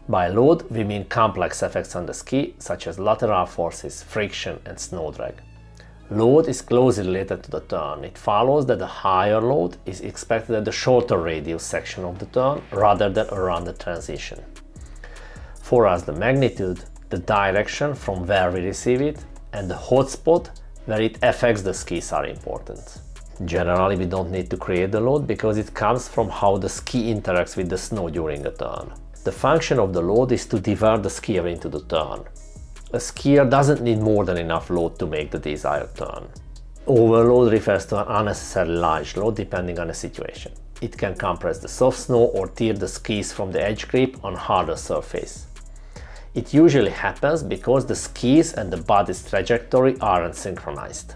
By load, we mean complex effects on the ski, such as lateral forces, friction and snow drag. Load is closely related to the turn. It follows that the higher load is expected at the shorter radius section of the turn rather than around the transition. For us, the magnitude, the direction from where we receive it, and the hotspot where it affects the skis are important. Generally, we don't need to create the load because it comes from how the ski interacts with the snow during a turn. The function of the load is to divert the skier into the turn. A skier doesn't need more than enough load to make the desired turn. Overload refers to an unnecessarily large load depending on the situation. It can compress the soft snow or tear the skis from the edge grip on harder surface. It usually happens because the skis and the body's trajectory aren't synchronized.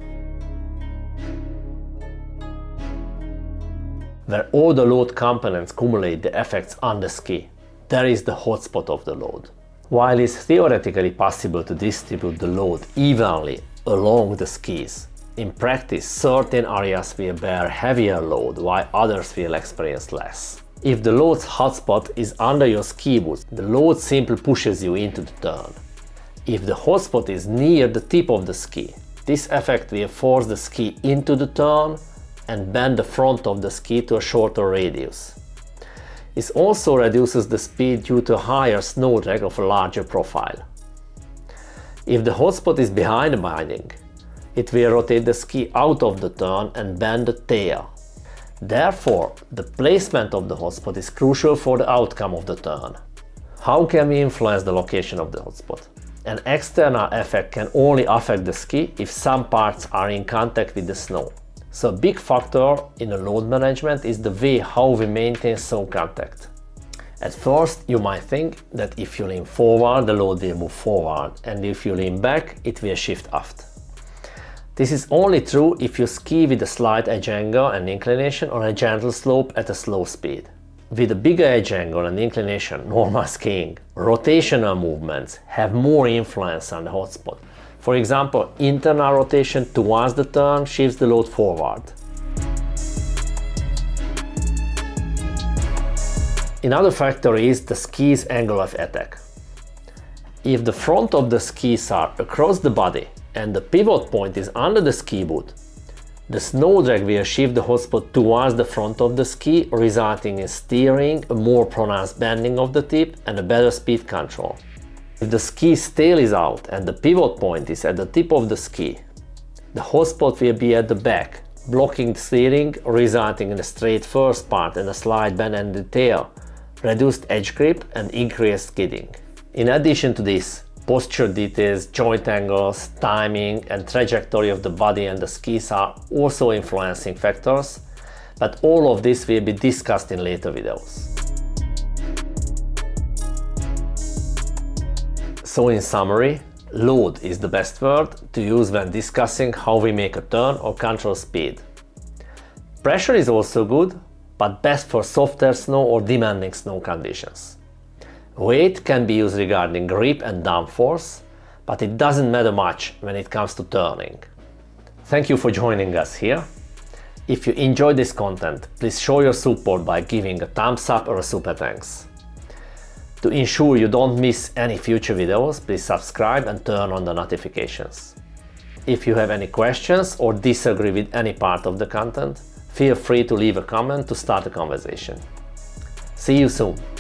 Where all the load components cumulate the effects on the ski, there is the hotspot of the load. While it's theoretically possible to distribute the load evenly along the skis, in practice certain areas will bear heavier load while others will experience less. If the load's hotspot is under your ski boots, the load simply pushes you into the turn. If the hotspot is near the tip of the ski, this effect will force the ski into the turn and bend the front of the ski to a shorter radius. This also reduces the speed due to a higher snow drag of a larger profile. If the hotspot is behind the binding, it will rotate the ski out of the turn and bend the tail. Therefore, the placement of the hotspot is crucial for the outcome of the turn. How can we influence the location of the hotspot? An external effect can only affect the ski if some parts are in contact with the snow. So a big factor in the load management is the way how we maintain snow contact. At first, you might think that if you lean forward, the load will move forward, and if you lean back, it will shift aft. This is only true if you ski with a slight edge angle and inclination on a gentle slope at a slow speed. With a bigger edge angle and inclination, normal skiing, rotational movements have more influence on the hotspot. For example, internal rotation towards the turn shifts the load forward. Another factor is the ski's angle of attack. If the front of the skis are across the body and the pivot point is under the ski boot, the snow drag will shift the hotspot towards the front of the ski, resulting in steering, a more pronounced bending of the tip and a better speed control. If the ski's tail is out and the pivot point is at the tip of the ski, the hotspot will be at the back, blocking the steering, resulting in a straight first part and a slight bend in the tail, reduced edge grip and increased skidding. In addition to this, posture details, joint angles, timing and trajectory of the body and the skis are also influencing factors, but all of this will be discussed in later videos. So in summary, load is the best word to use when discussing how we make a turn or control speed. Pressure is also good, but best for softer snow or demanding snow conditions. Weight can be used regarding grip and downforce, but it doesn't matter much when it comes to turning. Thank you for joining us here. If you enjoyed this content, please show your support by giving a thumbs up or a super thanks. To ensure you don't miss any future videos, please subscribe and turn on the notifications. If you have any questions or disagree with any part of the content, feel free to leave a comment to start a conversation. See you soon!